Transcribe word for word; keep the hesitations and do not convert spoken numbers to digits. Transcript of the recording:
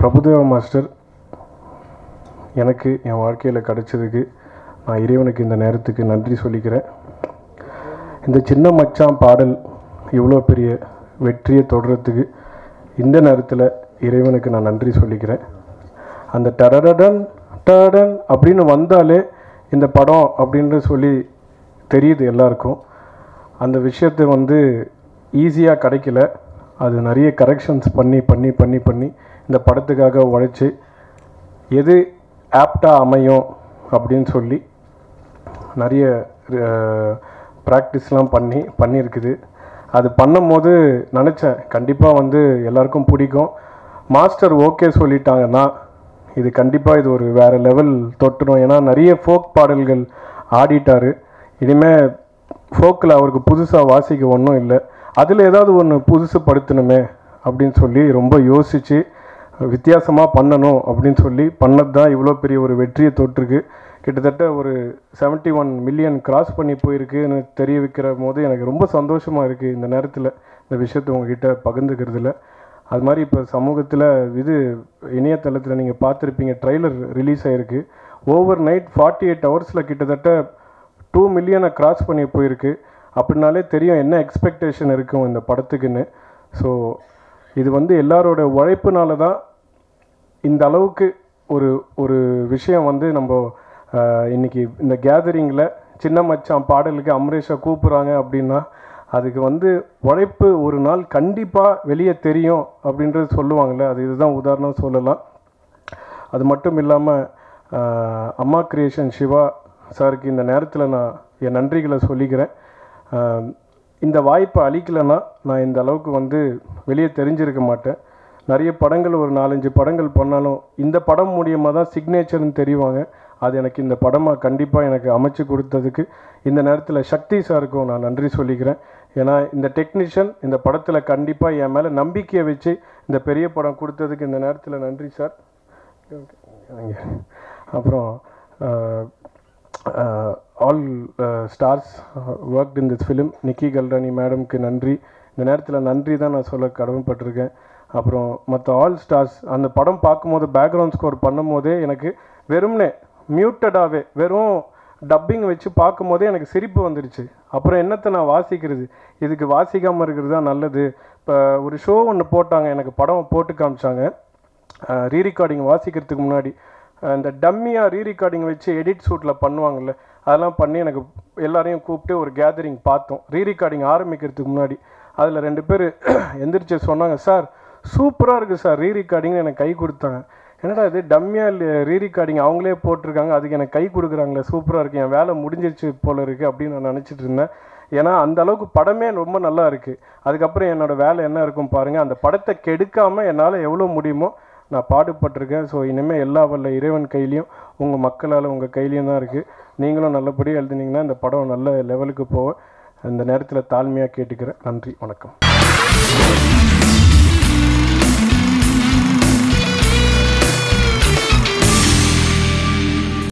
Prabhudeva master எனக்கு என் வாழ்க்கையில் கிடைச்சதுக்கு நான் இறைவனுக்கு இந்த நேரத்துக்கு நன்றி சொல்லிக்கிறேன். இந்த சின்ன மச்சான் பாடல் இவ்வளோ பெரிய வெற்றியை தொடர்றதுக்கு இந்த நேரத்தில் இறைவனுக்கு நான் நன்றி சொல்லிக்கிறேன். அந்த டரடன் டடன் அப்படின்னு வந்தாலே இந்த படம் அப்படின்னு சொல்லி தெரியுது எல்லாருக்கும். அந்த விஷயத்தை வந்து ஈஸியாக கிடைக்கல. அது நிறைய கரெக்ஷன்ஸ் பண்ணி பண்ணி பண்ணி பண்ணி இந்த படத்துக்காக உழைச்சி எது ஆப்டாக அமையும் அப்படின்னு சொல்லி நிறைய ப்ராக்டிஸ்லாம் பண்ணி பண்ணியிருக்குது. அது பண்ணும் போது நினச்சேன் கண்டிப்பாக வந்து எல்லாருக்கும் பிடிக்கும். மாஸ்டர் ஓகே சொல்லிட்டாங்கன்னா இது கண்டிப்பாக இது ஒரு வேறு லெவல் தொட்டுரும். ஏன்னா நிறைய ஃபோக் பாடல்கள் ஆடிட்டார். இனிமேல் ஃபோக்கில் அவருக்கு புதுசாக வாசிக்க ஒன்றும் இல்லை. அதில் ஏதாவது ஒன்று புதுசு படுத்தணுமே அப்படின்னு சொல்லி ரொம்ப யோசித்து வித்தியாசமாக பண்ணணும் அப்படின்னு சொல்லி பண்ணது தான் இவ்வளோ பெரிய ஒரு வெற்றியை தொட்டிருக்கு. கிட்டத்தட்ட ஒரு செவன்ட்டி ஒன் மில்லியன் கிராஸ் பண்ணி போயிருக்குன்னு தெரிய வைக்கிற போது எனக்கு ரொம்ப சந்தோஷமாக இருக்குது. இந்த நேரத்தில் இந்த விஷயத்தை உங்ககிட்ட பகிர்ந்துக்கிறதுல அது மாதிரி இப்போ சமூகத்தில் இது இணையதளத்தில் நீங்கள் பார்த்துருப்பீங்க, ட்ரெய்லர் ரிலீஸ் ஆகிருக்கு. ஓவர் நைட் ஃபார்ட்டி எயிட் ஹவர்ஸில் கிட்டத்தட்ட டூ மில்லியனை கிராஸ் பண்ணி போயிருக்கு. அப்படின்னாலே தெரியும் என்ன எக்ஸ்பெக்டேஷன் இருக்கும் இந்த படத்துக்குன்னு. ஸோ இது வந்து எல்லாரோட உழைப்புனால தான் இந்த அளவுக்கு ஒரு ஒரு விஷயம் வந்து நம்ம இன்றைக்கி இந்த கேதரிங்கில் சின்ன மச்சான் பாடலுக்கு அமரேஷை கூப்பிட்றாங்க அப்படின்னா அதுக்கு வந்து உழைப்பு ஒரு நாள் கண்டிப்பாக வெளியே தெரியும் அப்படின்றது சொல்லுவாங்கள்ல. அது இதுதான் உதாரணம் சொல்லலாம். அது மட்டும் இல்லாமல் அம்மா கிரியேஷன் சிவா சாருக்கு இந்த நேரத்தில் நான் என் நன்றிகளை சொல்லிக்கிறேன். இந்த வாய்ப்பை அளிக்கலைன்னா நான் இந்த அளவுக்கு வந்து வெளியே தெரிஞ்சிருக்க மாட்டேன். நிறைய படங்கள் ஒரு நாலஞ்சு படங்கள் பண்ணாலும் இந்த படம் மூலியமாக தான் சிக்னேச்சர்னு தெரிவாங்க. அது எனக்கு இந்த படமாக கண்டிப்பாக எனக்கு அமைச்சு கொடுத்ததுக்கு இந்த நேரத்தில் சக்தி சாருக்கும் நான் நன்றி சொல்லிக்கிறேன். ஏன்னா இந்த டெக்னீஷியன் இந்த படத்தில் கண்டிப்பாக என் மேலே நம்பிக்கையை வச்சு இந்த பெரிய படம் கொடுத்ததுக்கு இந்த நேரத்தில் நன்றி சார். அப்புறம் all stars worked in this film, Nikki Galrani மேடம்க்கு நன்றி. இந்த நேரத்தில் நன்றி தான் நான் சொல்ல கடமைப்பட்டிருக்கேன். அப்புறம் மற்ற ஆல் ஸ்டார்ஸ் அந்த படம் பார்க்கும்போது பேக்ரவுண்ட் ஸ்கோர் பண்ணும் போதே எனக்கு வெறும்னே மியூட்டடாகவே வெறும் டப்பிங் வச்சு பார்க்கும் போதே எனக்கு சிரிப்பு வந்துடுச்சு. அப்புறம் என்னத்தை நான் வாசிக்கிறது, இதுக்கு வாசிக்காமல் இருக்கிறது தான் நல்லது. இப்போ ஒரு ஷோ ஒன்று போட்டாங்க, எனக்கு படம் போட்டு காமிச்சாங்க. ரீ ரெக்கார்டிங் வாசிக்கிறதுக்கு முன்னாடி இந்த டம்மியாக ரீ ரெக்கார்டிங் வச்சு எடிட் ஷூட்டில் பண்ணுவாங்கள்ல, அதெல்லாம் பண்ணி எனக்கு எல்லாரையும் கூப்பிட்டு ஒரு கேதரிங் பார்த்தோம் ரீ ரெக்கார்டிங் ஆரம்பிக்கிறதுக்கு முன்னாடி. அதில் ரெண்டு பேர் எந்திரிச்சு சொன்னாங்க, சார் சூப்பராக இருக்குது சார் ரீ ரெக்கார்டிங்னு எனக்கு கை கொடுத்தாங்க. என்னடா இது டம்மியாக ரீ ரெக்கார்டிங் அவங்களே போட்டிருக்காங்க, அதுக்கு எனக்கு கை கொடுக்குறாங்களே, சூப்பராக இருக்குது, என் வேலை முடிஞ்சிருச்சு போல இருக்குது அப்படின்னு நான் நினச்சிட்டு இருந்தேன். ஏன்னா அந்த அளவுக்கு படமே ரொம்ப நல்லா இருக்குது. அதுக்கப்புறம் என்னோடய வேலை என்ன இருக்கும் பாருங்கள். அந்த படத்தை கெடுக்காமல் என்னால் எவ்வளோ முடியுமோ நான் பாடுபட்டிருக்கேன். ஸோ இனிமேல் எல்லா வல்ல இறைவன் கையிலையும் உங்கள் மக்களால் உங்கள் கையிலையும் தான் இருக்குது. நீங்களும் நல்லபடியாக எழுதுனீங்கன்னா இந்த படம் நல்ல லெவலுக்கு போக இந்த நேரத்தில் தாழ்மையாக கேட்டுக்கிறேன். நன்றி, வணக்கம்.